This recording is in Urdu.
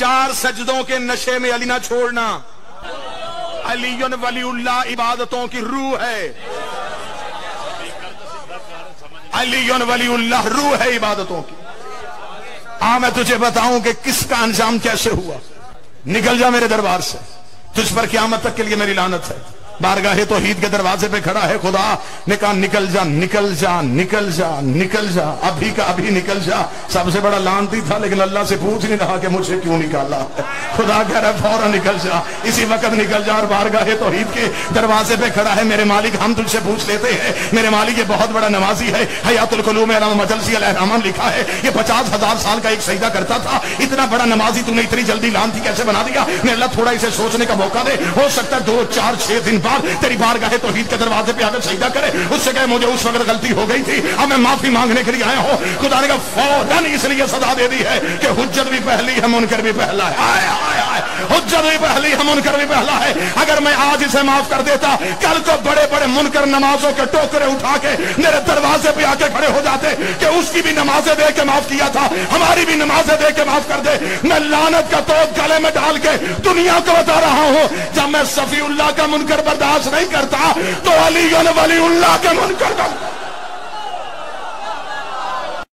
4 سجدوں کے نشے میں علی نہ چھوڑنا. علی ولی اللہ عبادتوں کی روح ہے. علی ولی اللہ روح ہے عبادتوں کی. میں تجھے بتاؤں کہ کس کا انجام کیسے ہوا. نکل جا میرے دربار سے, تجھ پر قیامت تک کے لیے میری لعنت ہے. بارگاہ توحید کے دروازے پہ کھڑا ہے خدا نے کہا نکل جا نکل جا نکل جا نکل جا, ابھی کا ابھی نکل جا. سب سے بڑا لعنتی تھا لیکن اللہ سے پوچھ نہیں رہا کہ مجھے کیوں نکالا. خدا کہہ رہا ہے فوراً نکل جا, اسی وقت نکل جا. اور بارگاہ توحید کے دروازے پہ کھڑا ہے میرے مالک, ہم تجھ سے پوچھ لیتے ہیں میرے مالک یہ بہت بڑا نمازی ہے. حیات القلوب میں علامہ مجلسی علیہ الرحمن لکھا ہے یہ 50,000 سال کا ایک سجدہ کرتا تھا. اتنا بڑا نمازی تو نے اتنی جلدی لعنتی کیسے بنا دیا. میں اللہ تھوڑا اسے سوچنے کا موقع دے, ہو سکتا ہے 2 4 6 دن بعد تیری بارگاہ توحید کے دروازے پہ آकर سجدہ کرے. اس سے کہے مجھے اس وقت غلطی ہو گئی تھی, اب میں معافی مانگنے کے لیے آیا ہوں. خدا نے کہا فوراً اس لیے سزا دے دی ہے کہ حجت بھی پہلی ہے منکر بھی پہلا ہے. آئے آئے آئے, حجت بھی پہلی ہے منکر بھی پہلا ہے. اگر میں آج اسے معاف کر دیتا کل کو بڑے بڑے منکر نمازوں کے ٹوکرے اٹھا کے میرے دروازے پہ آ کے کھڑے ہو جاتے کہ اس کی بھی نمازیں دے کے معاف کیا تھا, ہماری بھی نمازیں دے کے معاف کر دے. میں لعنت کا توپ گلے میں ڈال کے دنیا کو بتا رہا ہوں جب میں صفی اللہ کا منکر برداشت نہیں کرتا تو علی ولی اللہ کے منکر کا